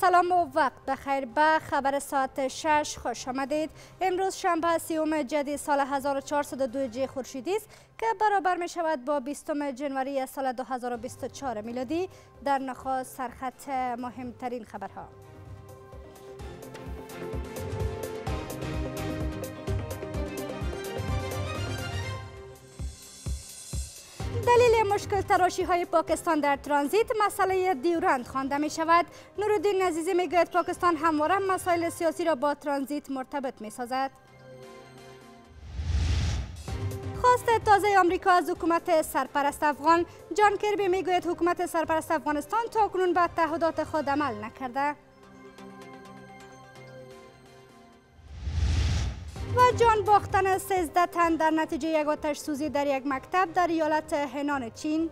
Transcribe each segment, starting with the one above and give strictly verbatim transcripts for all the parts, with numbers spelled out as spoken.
سلام و وقت بخیر. به خبر ساعت شش خوش آمدید. امروز شنبه سیوم جدی سال هزار و چهارصد و دو هجری خورشیدی است که برابر می شود با بیستم جنوری سال دو هزار و بیست و چهار میلادی. در نخست سرخط مهمترین خبرها. دلیل مشکل تراشی های پاکستان در ترانزیت مسئله دیورند خوانده می شود. نورالدین عزیزی می گوید پاکستان همواره مسائل سیاسی را با ترانزیت مرتبط می سازد. خواست تازه آمریکا از حکومت سرپرست افغان. جان کربی می گوید حکومت سرپرست افغانستان تا کنون به تعهدات خود عمل نکرده. و جان باختن سیزده تن در نتیجه یک آتش سوزی در یک مکتب در ایالت هنان چین.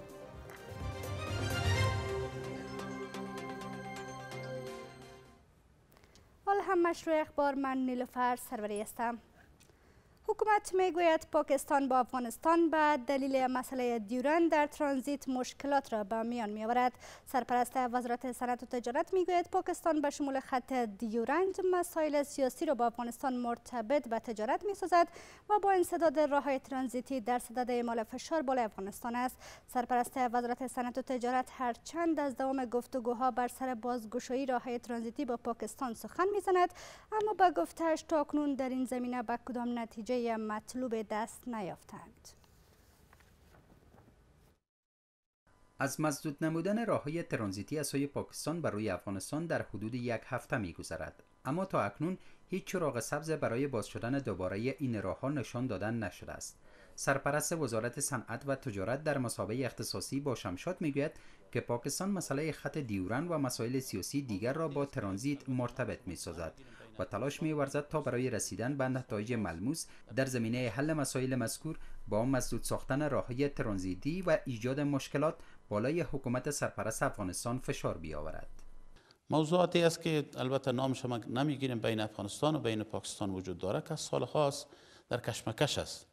حال هم مشروع اخبار، من نیلوفر سروری هستم. حکومت میگوید پاکستان با افغانستان به دلیل مسئله دیورند در ترانزیت مشکلات را به میان میآورد. سرپرست وزارت صنعت و تجارت میگوید پاکستان به شمول خط دیورند مسائل سیاسی را با افغانستان مرتبط به تجارت میسازد و با انسداد راههای ترانزیتی در صدد اعمال فشار بالای افغانستان است. سرپرست وزارت صنعت و تجارت هرچند از دوام گفتگوها بر سر بازگشایی راههای ترانزیتی با پاکستان سخن میزند، اما به گفته‌اش تاکنون در این زمینه به کدام نتیجه مطلوب دست نیافتند. از مسدود نمودن راههای ترانزیتی از سوی پاکستان بر روی افغانستان در حدود یک هفته می‌گذرد، اما تا اکنون هیچ چراغ سبز برای باز شدن دوباره این راهها نشان دادن نشده است. سرپرست وزارت صنعت و تجارت در مسابقه اختصاصی با شمشاد میگوید که پاکستان مسئله خط دیورند و مسائل سیاسی دیگر را با ترانزیت مرتبط می‌سازد و تلاش می‌ورزد تا برای رسیدن به نتایج ملموس در زمینه حل مسائل مذکور با مسدود ساختن راههای ترانزیتی و ایجاد مشکلات بالای حکومت سرپرست افغانستان فشار بیاورد. موضوعاتی است که البته نامش ما نمیگیریم بین افغانستان و بین پاکستان وجود داره که سال خاص در کشمکش است.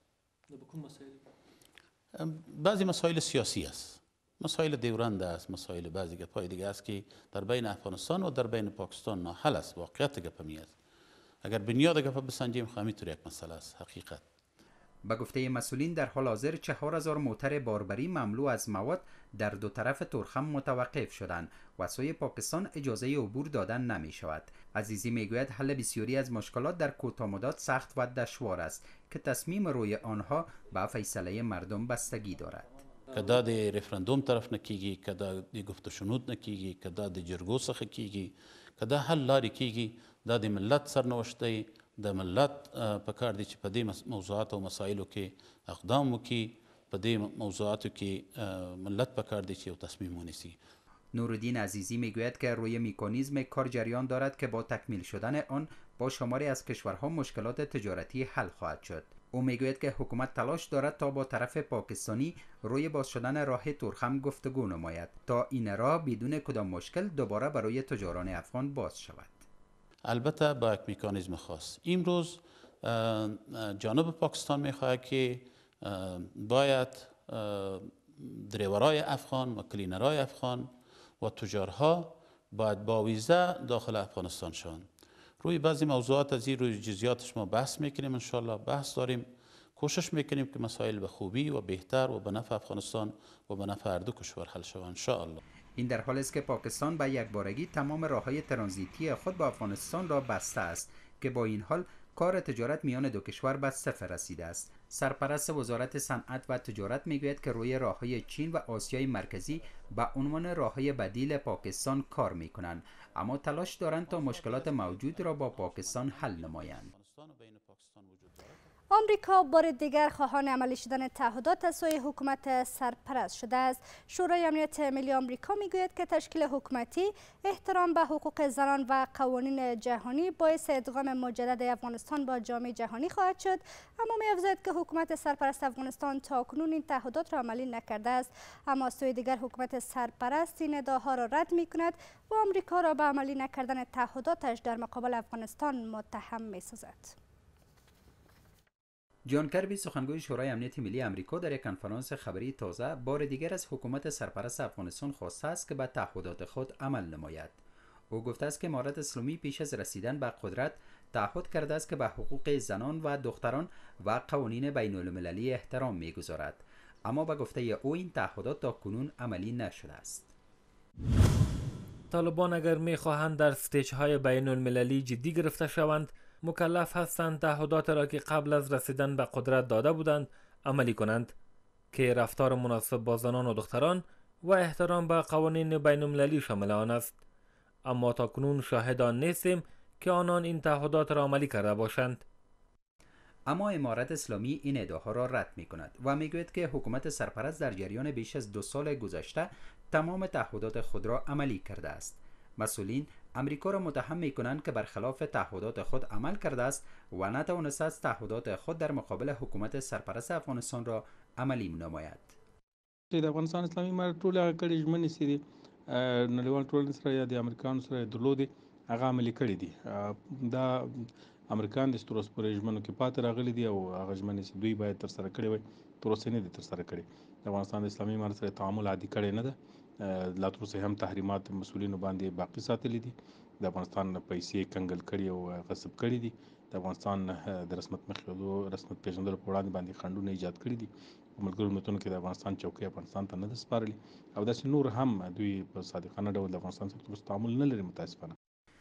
بعضی مسائل سیاسی است، مسائل دیورند است، مسائل بعضی گپای دیگه است که در بین افغانستان و در بین پاکستان ناحل است. واقعیت گپ می است. اگر بنیاد گپ بسنجیم همینطور یک مسئله است. حقیقت به گفته مسئولین در حال حاضر چهار هزار موتر باربری مملو از مواد در دو طرف تورخم متوقف شدند و سوی پاکستان اجازه عبور دادن نمی شود. عزیزی میگوید حل بسیاری از مشکلات در کوتاه مدت سخت و دشوار است که تصمیم روی آنها به فیصله مردم بستگی دارد. که دا د رفرندوم طرف نکیږي، که دا د گفت شنود نکیږي، که دا د جرګو څخه کیږي، که دا حل لارې کیږي، دا د ملت سرنوشت دی. د ملت په کار دی چې په دې موضوعات او مسایلو کې اقدام وکړي، په دې موضوعاتو کې ملت په کار دی چې یو تصمیم ونیسي. نورالدین عزیزی میگوید که روی مکانیزم کار جریان دارد که با تکمیل شدن آن با شماری از کشورها مشکلات تجارتی حل خواهد شد. او میگوید که حکومت تلاش دارد تا با طرف پاکستانی روی باز شدن راه تورخم گفتگو نماید تا این راه بدون کدام مشکل دوباره برای تجاران افغان باز شود. البته با یک مکانیزم خاص. امروز جانب پاکستان میخواهد که باید دریورای افغان و کلینرای افغان و تجارها باید با ویزه داخل افغانستان شوند. روی بعضی موضوعات از این روی جزئیاتش ما بحث میکنیم، انشالله بحث داریم، کوشش میکنیم که مسائل به خوبی و بهتر و به نفع افغانستان و به نفع هر دو کشور حل شوند انشالله. این در حالی است که پاکستان به یک بارگی تمام راههای ترانزیتی خود با افغانستان را بسته است که با این حال کار تجارت میان دو کشور به صفر رسیده است. سرپرست وزارت صنعت و تجارت میگوید که روی راههای چین و آسیای مرکزی به عنوان راههای بدیل پاکستان کار میکنند، اما تلاش دارند تا مشکلات موجود را با پاکستان حل نمایند. آمریکا بار دیگر خواهان عملی شدن تعهدات از سوی حکومت سرپرست شده است. شورای امنیت ملی آمریکا میگوید که تشکیل حکومتی، احترام به حقوق زنان و قوانین جهانی باعث ادغام مجدد افغانستان با جامعه جهانی خواهد شد، اما می‌افزاید که حکومت سرپرست افغانستان تاکنون این تعهدات را عملی نکرده است. اما از سوی دیگر حکومت سرپرست این ادعاها را رد می‌کند و آمریکا را به عملی نکردن تعهداتش در مقابل افغانستان متهم می‌سازد. جان کربی سخنگوی شورای امنیت ملی آمریکا در یک کنفرانس خبری تازه بار دیگر از حکومت سرپرست افغانستان خواسته است که به تعهدات خود عمل نماید. او گفته است که امارت اسلامی پیش از رسیدن به قدرت تعهد کرده است که به حقوق زنان و دختران و قوانین بین المللی احترام میگذارد، اما به گفته او این تعهدات تا کنون عملی نشده است. طالبان اگر میخواهند در استیج‌های بین المللی جدی گرفته شوند، مکلف هستند تعهدات را که قبل از رسیدن به قدرت داده بودند عملی کنند که رفتار مناسب با زنان و دختران و احترام به قوانین بین المللی شامل آن است. اما تا کنون شاهد آن نیستیم که آنان این تعهدات را عملی کرده باشند. اما امارت اسلامی این ادعاها را رد می کند و می گوید که حکومت سرپرست در جریان بیش از دو سال گذشته تمام تعهدات خود را عملی کرده است. مسئولین امریکا را متهم می کنند که برخلاف تعهدات خود عمل کرده است و نتوانسته است تعهدات خود در مقابل حکومت سرپرست افغانستان را عملی نماید. د افغانستان اسلامي امارت ټول هغه کړي ژمنې چې دي نړیوال ټولنې سره یا د امریکایانو سره درلودې هغه عملي کړي دي. دا امریکایان د ستورو سپورې ژمنو کې پاتې راغلي دي او هغه ژمنې چې دوی باید ترسره کړي وای تر اوسه نه دي ترسره کړي. د افغانستان اسلامي امارت سره تعامل عادي کړی نه ده. لا تر اوسه هم تحریمات مسؤلینو باندې باقي ساتلي دي. د افغانستان پیسې کنګل کړي او غصب کړي دي. د افغانستان د رسمیت مخې رسمیت پیژندلو په وړاندې باندې خنډونه ایجاد کړي دي. په ملګرو ملتونو کې د افغانستان چوکۍ افغانستان ته نه ده سپارلې او داسې نور هم دوی په صادقانه ډول د افغانستان سره تر تعامل نه لري متاسفانه.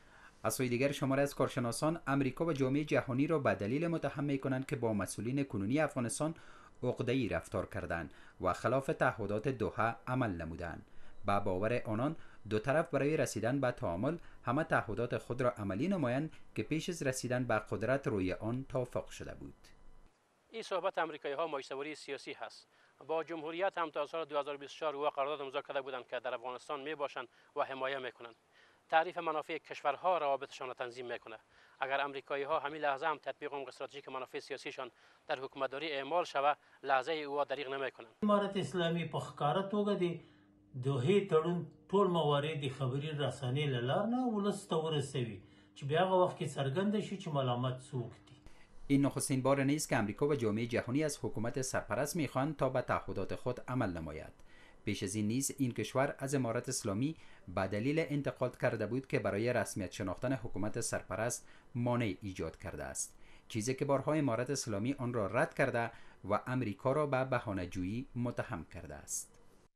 از سوی دیگر شماره از کارشناسان امریکا و جامعه جهانی را به دلیل متهم می‌کنند که با مسئولین کنونی افغانستان عقده‌ای رفتار کردند و خلاف تعهدات دوحه عمل نمودند. با باور آنان دو طرف برای رسیدن به تعامل همه تعهدات خود را عملی نمایند که پیش از رسیدن به قدرت روی آن توافق شده بود. این صحبت امریکایی ها ماجراجویی سیاسی هست. با جمهوریت هم تا سال دو هزار و بیست و چهار و قرارداد امضا کرده بودند که در افغانستان می باشند و حمایت میکنند. تعریف منافع کشورها روابطشان را تنظیم میکنه. اگر امریکایی ها همین لحظه هم تطبیق عمق استراتژیک منافع سیاسیشان در حکومتداری اعمال شوه، لحظه او دریغ نمیکنند. امارت اسلامی په ښکاره توګه د دوحې تړون ټول موارد د خبري رسنۍ له لارې نه ولس ته ورسوي چې بیا هغه وخت کې څرګنده شي چې ملامت څوک دی. این نخستین بار نیست که امریکا و جامعه جهانی از حکومت سرپرست میخواهند تا به تعهدات خود عمل نماید. پیش از این نیز این کشور از امارت اسلامی به دلیل انتقاد کرده بود که برای رسمیت شناختن حکومت سرپرست مانع ایجاد کرده است، چیزی که بارها امارت اسلامی آن را رد کرده و امریکا را به بهانه‌جویی متهم کرده است.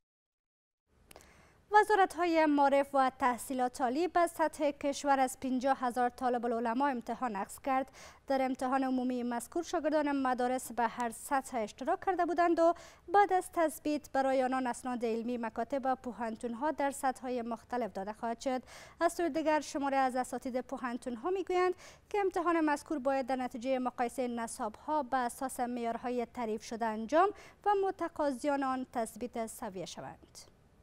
وزارت‌های معارف و تحصیلات عالی به سطح کشور از پنجاه هزار طالب العلماء امتحان اخذ کرد. در امتحان عمومی مذکور شاگردان مدارس به هر سطح اشتراک کرده بودند و بعد از تثبیت برای آنان اسناد علمی مکاتب و پوهنتون‌ها در سطح‌های مختلف داده خواهد شد. از سوی دیگر شماره از اساتید پوهنتون‌ها میگویند که امتحان مذکور باید در نتیجه مقایسه نصاب‌ها به اساس معیارهای تعریف شده انجام و متقاضیان آن تثبیت سویه شوند.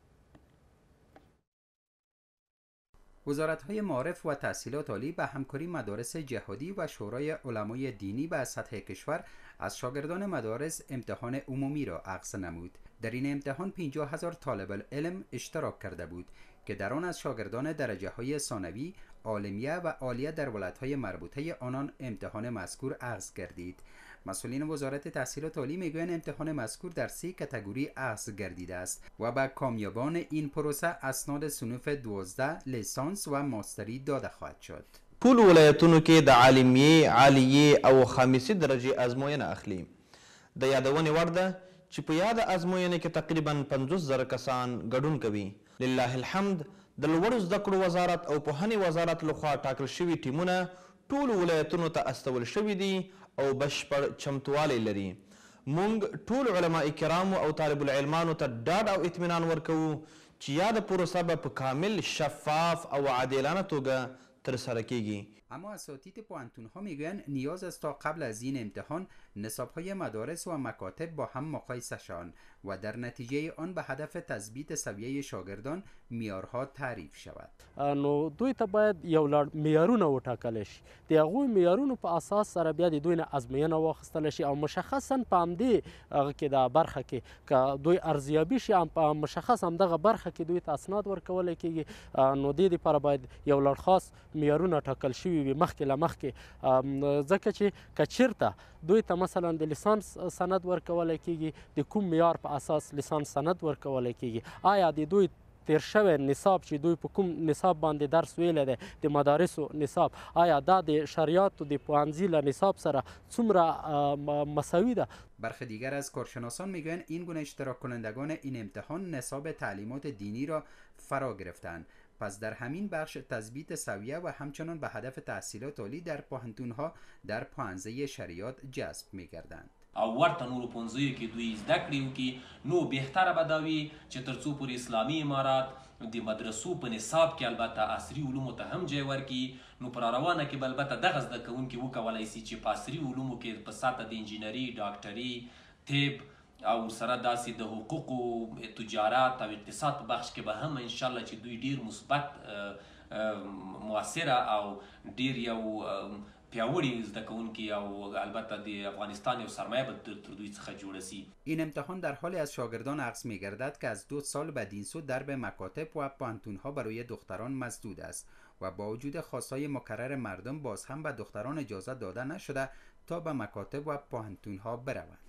وزارت‌های معارف و تحصیلات عالی به همکاری مدارس جهادی و شورای علمای دینی به سطح کشور از شاگردان مدارس امتحان عمومی را اخذ نمود. در این امتحان پنجاه هزار طالب العلم اشتراک کرده بود که در آن از شاگردان درجه های ثانوی، عالمیه و عالیه در ولایت‌های مربوطه آنان امتحان مذکور اخذ گردید. مسئولین وزارت تحصیلات عالی میگویند امتحان مذکور در سه کاتگوری اخذ گردیده است و به کامیابان این پروسه اسناد صنوف دوازده لیسانس و ماستری داده خواهد شد. ټول ولایتونو کې د عالمیه، عالیه او خامسي درجه ازموینه اخلي. د یادونې وړ ده چې په یاد ازموینه کې تقریبا پنځوس زره کسان ګډون کوي. لله الحمد د لوړو زده کړو وزارت او پوهنې وزارت لخوا ټاکل شوي ټیمونه ټول ولایتونو ته استول شوي دي او بشپړ چمتوالی لري. مونږ ټول علماء کرامو او طالب العلمانو ته ډاډ او اطمینان ورکوو چې یاده پروسه به په کامل شفاف او عادلانه توګه ترسره کیږي. اما اساتید پوهنتون‌ها میگویند نیاز است تا قبل از این امتحان نصاب‌های مدارس و مکاتب با هم مقایسه شوند و در نتیجه آن به هدف تثبیت سویه شاگردان معیارها تعریف شود. نو دوی ته باید یو لړ معیارونه وټاکل شي. د هغوی معیارونو په اساس سره بیا د دوی نه ازموینه واخیستل شي او مشخصا په همدې هغه کې د برخه کې که دوی ارزیابي شي په مشخص همدغه برخه کې دوی ته اسناد ورکولی کېږي. نو دې دپاره باید یو لړ خاص معیارونه ټاکل شوي وي مخکې له مخکې، ځکه چې که چېرته دوی ته مثلا د لیسانس سند ورکولی کېږي، د کوم معیار په اساس لیسانس سند ورکولی کېږي، آیا د دوی تیر شوی نصاب چې دوی په کوم نصاب باندې درس ویلی دی د مدارسو نصاب آیا دا د شریعت و د پوهنځي له نصاب سره څومره مساوی ده؟ برخی دیگر از کارشناسان میگویند این گونه اشتراک کنندگان این امتحان نصاب تعلیمات دینی را فرا گرفتند. پس در همین بخش تثبیت سویه و همچنان به هدف تحصیلات عالی در پوهنتون‌ها در پوهنځی شریعت جذب می‌گردند. او ورته نورو پوهنځیو کې دوی زده کړې وکړي نو بهتره به دا وي چې تر څو پورې اسلامي امارات د مدرسو په نصاب کې البته عصري علومو ته هم ځای ورکړي نو پر روانه کې به البته دغه زده کوونکي وکولی شي چې په عصري علومو کې په سطحه د انجینري ډاکټري طب او سره داسې د حقوقو تجارت او اقتصاد په بخش کې به هم انشاءالله چې دوی ډیر مثبت مؤثره او ډیر یو پیاوړي زده کوونکي او البته د افغانستان یو سرمایه به تر دوی څخه جوړه شي. این امتحان در حال از شاگردان اخذ می‌گردد که از دو سال بدین سو درب مکاتب و پوهنتون‌ها برای دختران مسدود است و با وجود خواست‌های مکرر مردم باز هم به دختران اجازه داده نشده تا به مکاتب و پوهنتون‌ها بروند.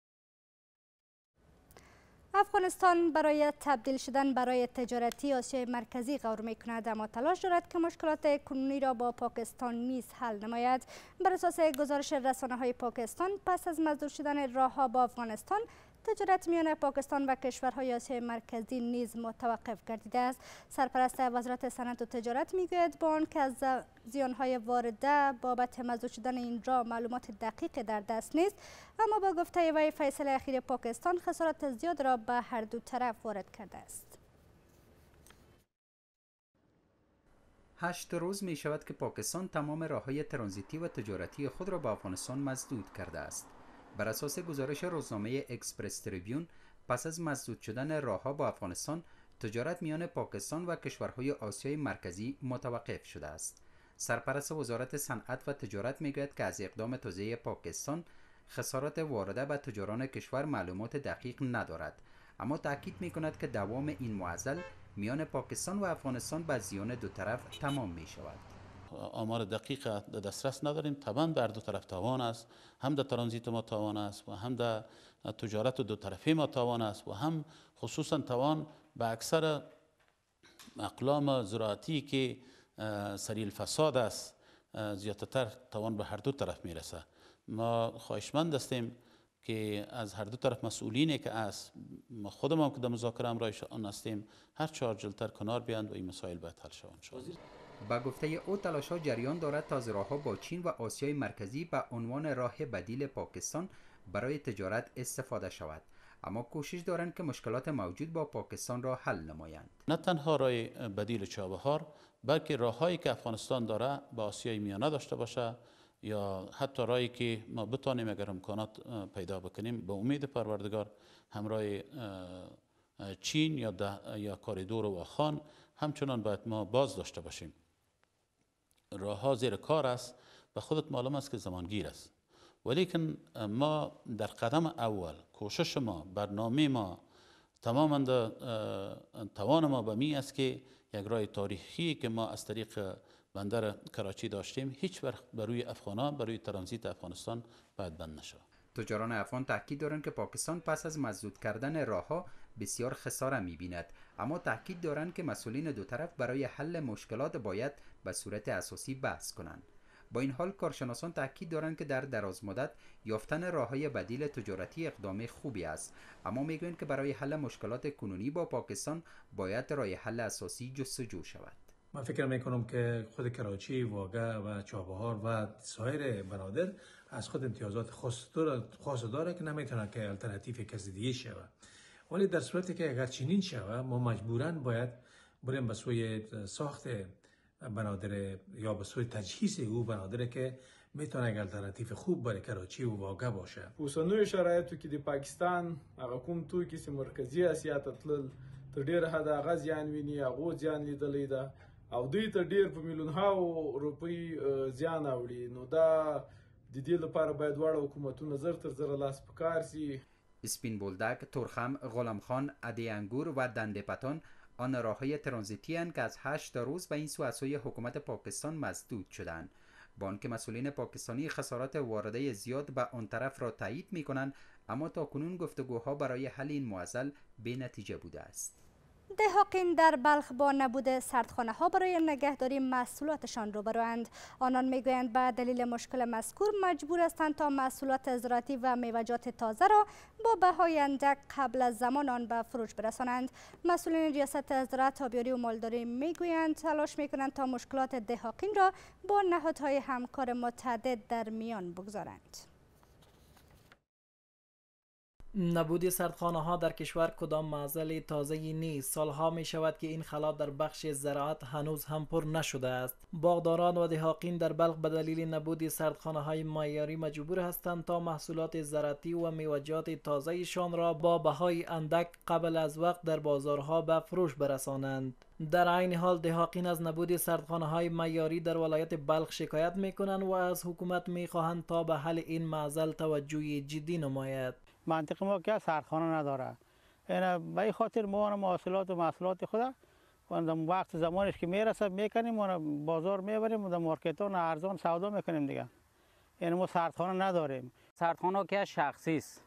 افغانستان برای تبدیل شدن برای تجارتی آسیای مرکزی غور می کند، اما تلاش دارد که مشکلات کنونی را با پاکستان نیز حل نماید. بر اساس گزارش رسانه های پاکستان، پس از مسدود شدن راهها با افغانستان، تجارت میان پاکستان و کشورهای آسیای مرکزی نیز متوقف گردیده است. سرپرست وزارت صنعت و تجارت میگوید با آنکه از زیانهای وارده بابت مسدود شدن این راه معلومات دقیق در دست نیست، اما با گفته وی فیصله اخیر پاکستان خسارات زیاد را به هر دو طرف وارد کرده است. هشت روز می شود که پاکستان تمام راههای ترانزیتی و تجارتی خود را با افغانستان مسدود کرده است. بر اساس گزارش روزنامه اکسپرس تریبیون، پس از مسدود شدن راهها با افغانستان، تجارت میان پاکستان و کشورهای آسیای مرکزی متوقف شده است. سرپرست وزارت صنعت و تجارت میگوید که از اقدام تازه پاکستان خسارات وارده به تجاران کشور معلومات دقیق ندارد، اما تاکید میکند که دوام این معضل میان پاکستان و افغانستان به زیان دو طرف تمام می شود. آمار دقیق در دسترس نداریم. طبعا بر دو طرف تاوان است، هم در ترانزیت ما تاوان است و هم در تجارت دو طرفه ما تاوان است و هم خصوصا تاوان به اکثر اقلام زراعتی که سریع الفساد است زیادتر تاوان به هر دو طرف میرسه. ما خواهشمند هستیم که از هر دو طرف مسئولینی که است، ما خودمان که در مذاکره همراه آن هستیم، هر چهار جلتر کنار بیاند و این مسائل باید حل شوند. با گفته او تلاش‌ها جریان دارد تا از راه‌ها با چین و آسیای مرکزی به عنوان راه بدیل پاکستان برای تجارت استفاده شود، اما کوشش دارند که مشکلات موجود با پاکستان را حل نمایند. نه تنها راه بدیل چابهار، بلکه راههایی که افغانستان داره با آسیای میانه داشته باشه، یا حتی راهی که ما بتانیم اگر امکانات پیدا بکنیم به امید پروردگار همراه چین یا یا کاریدور و خان همچنان باید ما باز داشته باشیم. راه ها زیر کار است و خودت معلوم است که زمانگیر است، ولیکن ما در قدم اول کوشش ما، برنامه ما، تماما توان ما به می است که یک راه تاریخی که ما از طریق بندر کراچی داشتیم هیچ وقت بروی افغانان، بروی ترانزیت افغانستان باید بند نشود. تجاران افغان تاکید دارند که پاکستان پس از مسدود کردن راهها بسیار خساره می‌بیند، اما تاکید دارند که مسئولین دو طرف برای حل مشکلات باید به صورت اساسی بحث کنند. با این حال کارشناسان تاکید دارند که در دراز مدت یافتن راههای بدیل تجارتی اقدام خوبی است، اما میگویند که برای حل مشکلات کنونی با پاکستان باید راه حل اساسی جستجو شود. من فکر میکنم که خود کراچی، واگه و چابهار و سایر بنادر از خود امتیازات خاص داره که نمیتونه که الटरनेटिव کسی دیگه شود، ولی در صورتی که اگر چنین شود ما مجبوراً باید بریم به سوی ساخت بنادر یا به سوی تجهیز او بنادر که میتونه یک الटरनेटिव خوب برای کراچی و واگه باشه. اوسنوي شرایطو کې د پاکستان هغه کوم توکي چې مرکزی اسیا ته تلل تر ډیره حد هغه زیان ویني، هغه زیان لیدلی ده او دوی ته ډیر په میلیونهاو روپۍ زیان اوړي. نو دا د دې لپاره باید دواړه حکومتونه زر تر زره لاس په کار سي. اسپین بولدک، ترخم، غلامخان، ادی انگور و دنده پتان آن راههای ترانزیتی اند که از هشت روز به این سو از سوی حکومت پاکستان مسدود شدند. با آنکه مسئولین پاکستانی خسارات وارده زیاد به آن طرف را تایید می کنند، اما تاکنون گفتگوها برای حل این معضل بی نتیجه بوده است. دهاقین در بلخ با نبود سردخانه ها برای نگهداری محصولاتشان روبروند. آنان میگویند به دلیل مشکل مذکور مجبور هستند تا محصولات زراعتی و میوه‌جات تازه را با بهای اندک قبل از زمان آن به فروش برسانند. مسئولین ریاست زراعت، آبیاری و مالداری میگویند تلاش میکنند تا مشکلات دهاقین را با نهادهای همکار متعدد در میان بگذارند. نبود سردخانه ها در کشور کدام معضل تازه‌ای نیست. سالها می شود که این خلا در بخش زراعت هنوز هم پر نشده است. باغداران و دهاقین در بلخ به دلیل نبود سردخانه های معیاری مجبور هستند تا محصولات زراعتی و میوه‌جات تازه‌شان را با بهای اندک قبل از وقت در بازارها به فروش برسانند. در عین حال دهاقین از نبود سردخانه های معیاری در ولایت بلخ شکایت می کنند و از حکومت می خواهند تا به حل این معضل توجه جدی نماید. منطقه ما که سردخانه نداره، این به این خاطر ما محصولات و محصولات خود وقت زمانش که میرسه میکنیم و بازار میبریم و در مارکت ها ارزان سودا میکنیم دیگه. یعنی ما سردخانه نداریم. سردخانه که شخصی است،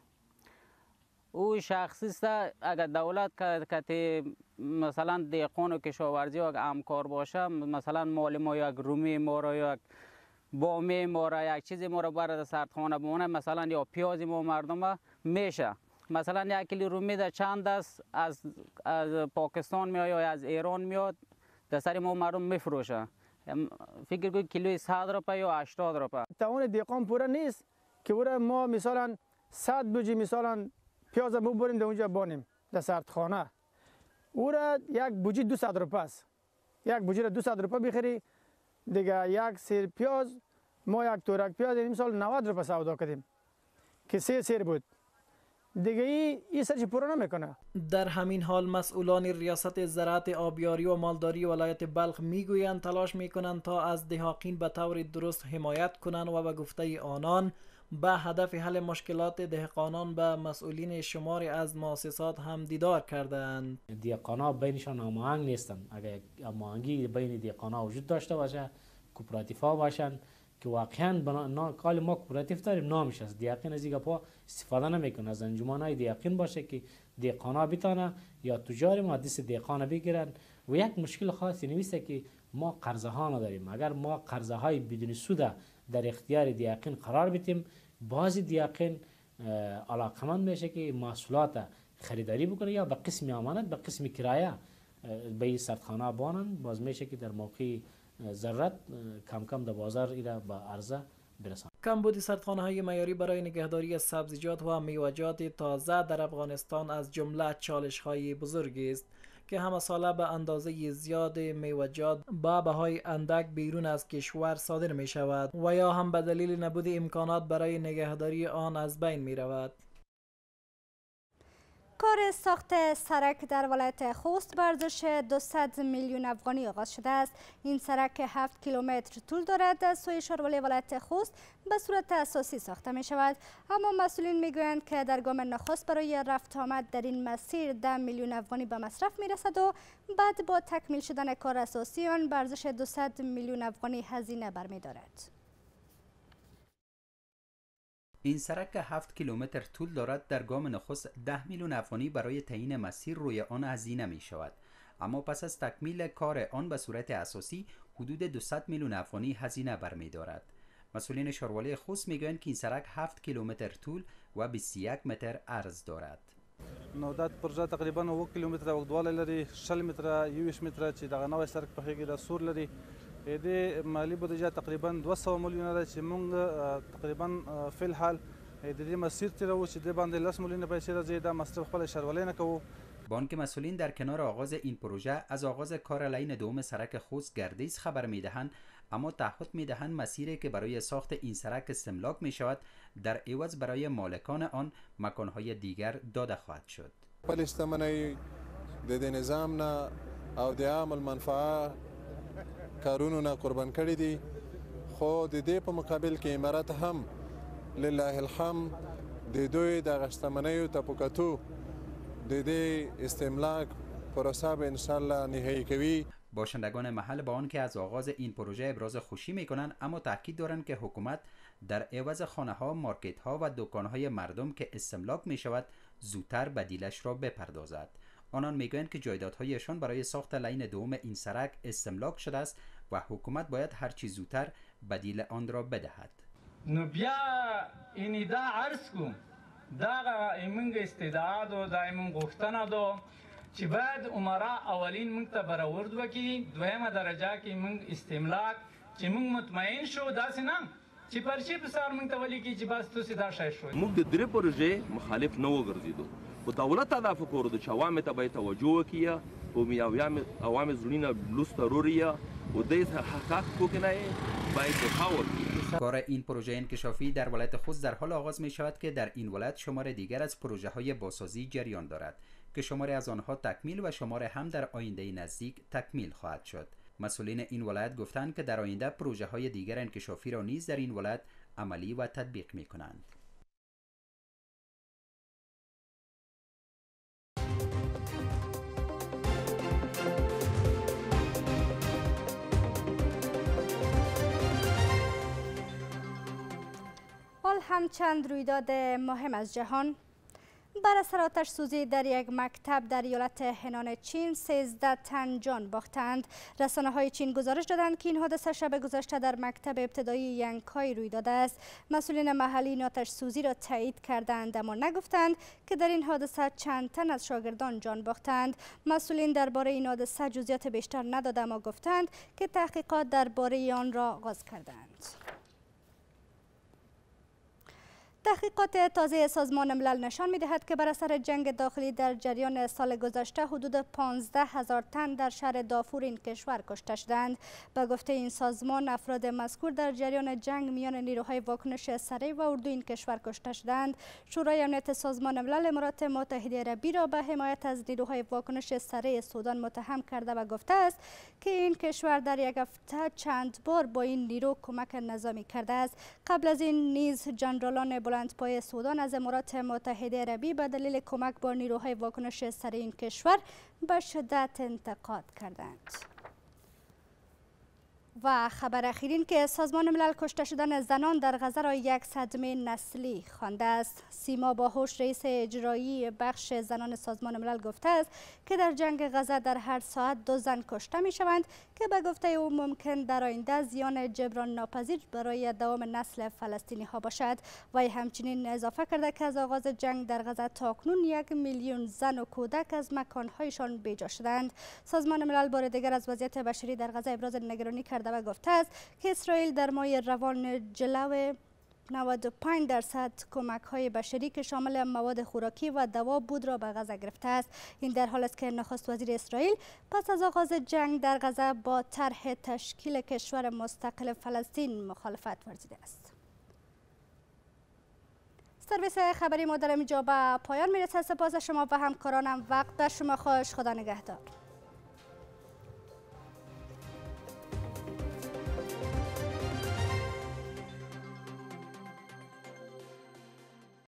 او شخصی است. اگر دولت که مثلا دهقان و کشاورزی و همکار باشه، مثلا مال ما یک رومی ما را یک بامی ما را یک چیزی ما را برد سردخانه بمونه، مثلا یا پیاز ما مردم میشه، مثلا یک کیلو رومی در چند است از از پاکستان میاد یا از ایران میاد، در سر ما مردم میفروشه. فکر کنید کیلوی صد روپیه یا هشتاد روپیه. توان دهقان پوره نیست که برای ما مثلا صد بوجی مثلا پیاز ما بریم در اونجا بانیم در سردخانه، او را یک بوجی دویست روپیه است. یک بوجی را دویست روپیه بخری دیگه. یک سیر پیاز ما یک تورک پیاز این سال نود روپیه سودا کردیم که سه سیر بود دیگه. ای این سرچ پورا نمیکنه. در همین حال مسئولان ریاست زراعت، آبیاری و مالداری ولایت بلخ میگویند تلاش میکنند تا از دهاقین به طور درست حمایت کنند و به گفته آنان به هدف حل مشکلات دهقانان به مسئولین شماری از مؤسسات هم دیدار کردند. دهقانا بینشان هماهنگ نیستند. اگر هماهنگی بین دهقانا وجود داشته باشه، کوپراتیف‌ها باشن که واقعا بنا کال ما کوپراتیو داریم نامش است، دهقین از این گپا استفاده نمیکنه. از انجمن‌های دهقین باشه که دهقانا بتانه یا تجار ما دست دهقان بگیرن. و یک مشکل خاصی نمیسته که ما قرضه ها نداریم. اگر ما قرضه های بدون سود در اختیار دهقین قرار بدیم، بعضی دهقین علاقمند میشه که محصولات خریداری بکنه یا به قسم امانت به قسم کرایه به این سردخانه بانن. باز میشه که در موقع ضرورت کم کم در بازار ایرا به عرضه برسان. کمبود سردخانه های معیاری برای نگهداری سبزیجات و میوه‌جات تازه در افغانستان از جمله چالش های بزرگی است که همه ساله به اندازه زیاد میوه‌جات با بهای اندک بیرون از کشور صادر می شود و یا هم به دلیل نبود امکانات برای نگهداری آن از بین می رود. کار ساخت سرک در ولایت خوست به ارزش دویست میلیون افغانی آغاز شده است. این سرک هفت کیلومتر طول دارد. از سوی شاروالی ولایت خوست به صورت اساسی ساخته می شود. اما مسئولین می گویند که در گام نخست برای رفت آمد در این مسیر ده میلیون افغانی به مصرف می رسد و بعد با تکمیل شدن کار اساسی آن به ارزش دویست میلیون افغانی هزینه برمی دارد. این سرک که هفت کیلومتر طول دارد در گام نخست ده میلیون افغانی برای تعیین مسیر روی آن هزینه می شود. اما پس از تکمیل کار آن به صورت اساسی حدود دویست میلیون افغانی هزینه برمی دارد. مسئولین شاروالی خوست می گویند که این سرک هفت کیلومتر طول و بیست و یک متر عرض دارد. نو دا پروژه تقریبا اوه کیلومتره اوږدوالی لري، شل متره، یوویشت متره چې دغه نوی سرک پخېږي دا سور لري. د مالی بودجه تقریبا دوه سوه میلیونه ده چې موږ تقریبا فی الحال د دې مسیر تیرو چې د باندې لس میلیونه پیسې راځي. دا مصرف خپل شاروالی نه کوو. بانک مسئولین در کنار آغاز این پروژه از آغاز کار لین دوم سرک خوست گردیز خبر میدهند، اما تعهد میدهند مسیری که برای ساخت این سرک استملاک می شود در عوض برای مالکان آن مکانهای دیگر داده خواهد شد. خپل شتمنۍ د دې نظام نه او د عام المنفعه کارونو نه قربان کړي دي، خو د دې په مقابل کې امارات هم لله الحمد د دوی د شتمنیو ته په کتو د دې استملاک پروسه به انشاءالله نهایی کوي. باشندگان محل با آنکه از آغاز این پروژه ابراز خوشی میکنند، اما تاکید دارند که حکومت در عوض خانه ها، مارکت ها و دکان های مردم که استملاک می شود زودتر بدیلش را بپردازد. آنان میگویند که جایدادهایشان برای ساخت لین دوم این سرک استملاک شده است و حکومت باید هر چیز زودتر بدیل آن را بدهد. نو بیا این دا عرض کوم دا ایمنگ استعداد و دا ایمنگ غوښتنه ده چې باید عمرا اولین موږ ته برآورد وکړي، دویمه درجه کې موږ استملاک چې موږ مطمئن شو داسې نه چې پرچې په سر موږ ته ولیکي چې بس تاسې دا شی شوی. موږ د درې پروژې مخالف نه وګرځېدو، خو دولت ته دا فکر وکړو چې عوامو ته باید توجه وکړي و عوام زړونه لوست ضروري و دې حق کوکنه باید دفاع وکړي. کار این پروژه انکشافی در ولایت خوست در حال آغاز می شود که در این ولایت شمار دیگر از پروژه های بازسازی جریان دارد که شماری از آنها تکمیل و شمار هم در آینده نزدیک تکمیل خواهد شد. مسئولین این ولایت گفتند که در آینده پروژه های دیگر انکشافی را نیز در این ولایت عملی و تطبیق می کنند. حال هم چند رویداد مهم از جهان. بر اثر آتش سوزی در یک مکتب در ایالت هنان چین سیزده تن جان باختند. رسانه های چین گزارش دادند که این حادثه شب گذشته در مکتب ابتدایی ینکای روی داده است. مسئولین محلی این آتش سوزی را تایید کردند اما نگفتند که در این حادثه چند تن از شاگردان جان باختند. مسئولین درباره این حادثه جزئیات بیشتر نداده اما گفتند که تحقیقات درباره آن را آغاز کردند. تحقیقات تازه سازمان ملل نشان می‌دهد که بر اثر جنگ داخلی در جریان سال گذشته حدود پانزده هزار تن در شهر دافور این کشور کشته شدند. به گفته این سازمان افراد مذکور در جریان جنگ میان نیروهای واکنش سریع و اردو این کشور کشته شدند. شورای امنیت سازمان ملل امارات متحده عربی را به حمایت از نیروهای واکنش سریع سودان متهم کرده و گفته است که این کشور در یک هفته چند بار با این نیرو کمک نظامی کرده است. قبل از این نیز جنرالان بلندپایه سودان از امارات متحده عربی به دلیل کمک با نیروهای واکنش سریع این کشور به شدت انتقاد کردند. و خبر اخیرین که سازمان ملل کشته شدن زنان در غزه را یک صدمه نسلی خوانده است. سیما باهوش رئیس اجرایی بخش زنان سازمان ملل گفته است که در جنگ غزه در هر ساعت دو زن کشته می شوند که به گفته او ممکن در آینده زیان جبران ناپذیر برای دوام نسل فلسطینی ها باشد. و همچنین اضافه کرده که از آغاز جنگ در غزه تاکنون یک میلیون زن و کودک از مکانهایشان بیجا شدند. سازمان ملل بار دیگر از وضعیت بشری در غزه ابراز نگرانی کرده و گفته است که اسرائیل در ماه روان جلو نود و پنج درصد کمک های بشری که شامل مواد خوراکی و دوا بود را به غزه گرفته است. این در حال است که نخست وزیر اسرائیل پس از آغاز جنگ در غزه با طرح تشکیل کشور مستقل فلسطین مخالفت ورزیده است. سرویس خبری ما در اینجا به پایان میرسد. سپاس شما و همکارانم. وقت بر شما خوش. خدا نگهدار.